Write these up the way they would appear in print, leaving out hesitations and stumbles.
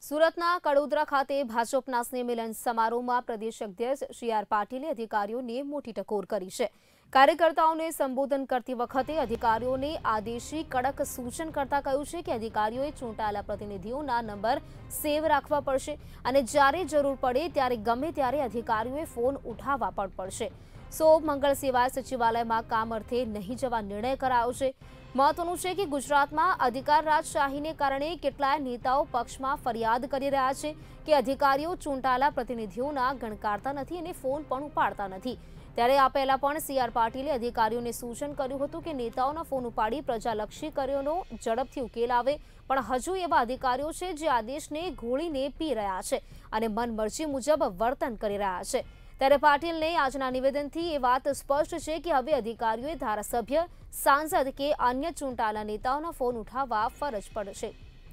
સુરતના કડોદરા ખાતે ભાજપના સ્નેહમિલન સમારોહમાં પ્રદેશ અધ્યક્ષ સી.આર. પાટીલે અધિકારીઓને મોટી ટકોર કરી છે. કાર્યકર્તાઓને સંબોધન કરતી વખતે અધિકારીઓને આદેશી કડક સૂચન કરતા કહ્યું છે કે અધિકારીઓએ ચૂંટાયેલા પ્રતિનિધિઓના નંબર સેવ રાખવા પડશે અને જ્યારે જરૂર પડે ત્યારે ગમે ત્યારે અધિકારીઓએ ફોન ઉઠાવવા પણ પડશે. મંગળ સેવા સચિવાલયમાં કામ અર્થે નહીં જવા નિર્ણય કરાયો છે. મહત્વનું છે કે ગુજરાતમાં અધિકાર રાજશાહીને કારણે કેટલાય નેતાઓ પક્ષમાં ફરિયાદ કરી રહ્યા છે કે અધિકારીઓ ચૂંટાયેલા પ્રતિનિધિઓના ગણકારતા નથી અને ફોન પણ ઉપાડતા નથી. ત્યારે આ પહેલા પણ સી.આર. પાટીલે અધિકારીઓને સૂચન કર્યું હતું કે નેતાઓના ફોન ઉપાડી પ્રજાલક્ષી કાર્યોનો ઝડપથી ઉકેલ આવે, પણ હજુ એવા અધિકારીઓ છે જે આદેશને ઘોળીને પી રહ્યા છે અને મનમરજી મુજબ વર્તન કરી રહ્યા છે. ત્યારે પાટીલને આજના નિવેદનથી એ વાત સ્પષ્ટ છે કે હવે અધિકારીઓએ ધારાસભ્ય, સાંસદ કે અન્ય ચૂંટાયેલા નેતાઓના ફોન ઉઠાવવા ફરજ પડશે.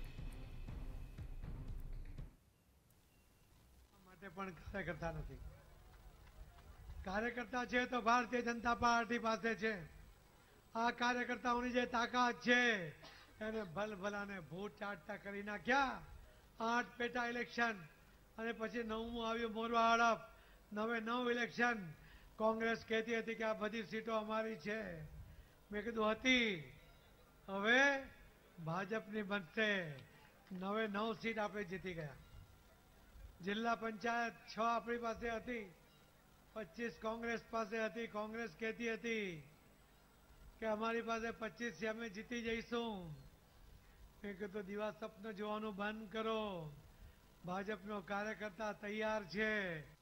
કાર્યકર્તા છે તો ભારતીય જનતા પાર્ટી પાસે છે. આ કાર્યકર્તાઓની જે તાકાત છે એને ભલભલાને ભૂત ચાટતા કરી નાખ્યા. 8 પેટા ઇલેક્શન અને પછી 9મું આવ્યું મોરવા હડપ. 9 ઇલેક્શન. કોંગ્રેસ કહેતી હતી કે આ બધી સીટો અમારી છે. મેં કીધું હતી, હવે ભાજપની બનશે. 9 સીટ આપણે જીતી ગયા. જિલ્લા પંચાયત 6 આપણી પાસે હતી, 25 કોંગ્રેસ પાસે હતી. કોંગ્રેસ કહેતી હતી કે અમારી પાસે 25 છે, અમે જીતી જઈશું. મેં કીધું દિવા સ્વપ્ન જોવાનું બંધ કરો. ભાજપનો કાર્યકર્તા તૈયાર છે.